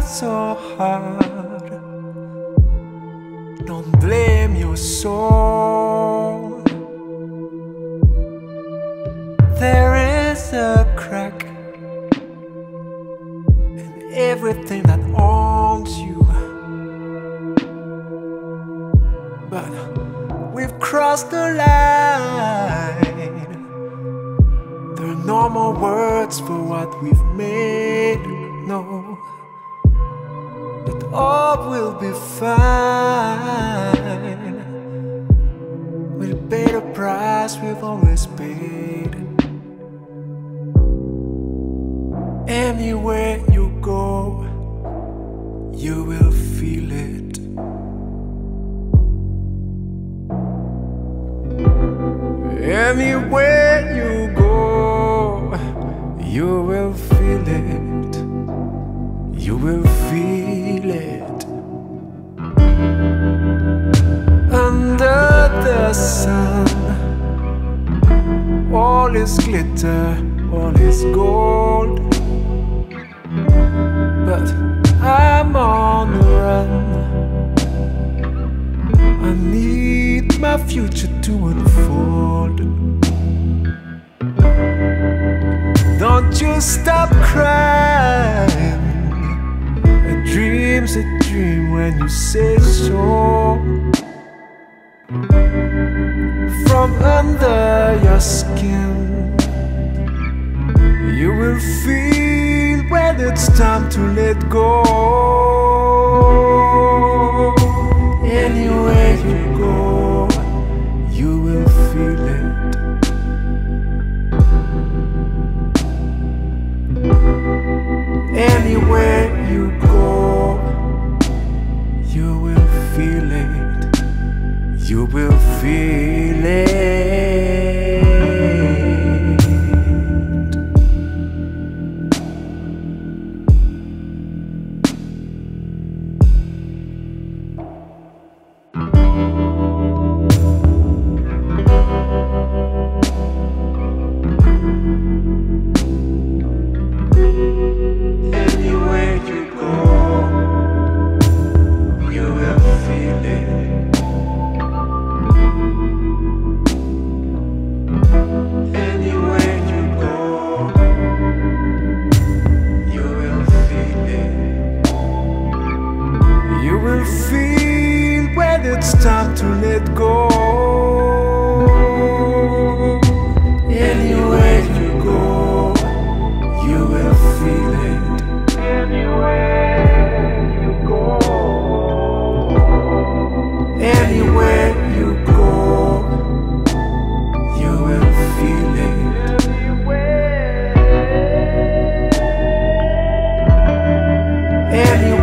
so hard. Don't blame your soul. There is a crack in everything that owns you. But we've crossed the line. There are no more words for what we've made. No, but all will be fine. We'll pay the price we've always paid. Anywhere you go, you will feel it. Anywhere you go, you will feel it. You will feel it. Under the sun, all is glitter, all is gold. But I'm on the run. I need my future to unfold. Don't you stop crying. A dream's a dream when you say so. From under your skin, you will feel when it's time to let go. Anywhere you go, you will feel it. Anywhere you go, you will feel it. You will feel it. It's time to let go. Anywhere you go, you will feel it. Anywhere you go, anywhere you go, you will feel it. Anywhere.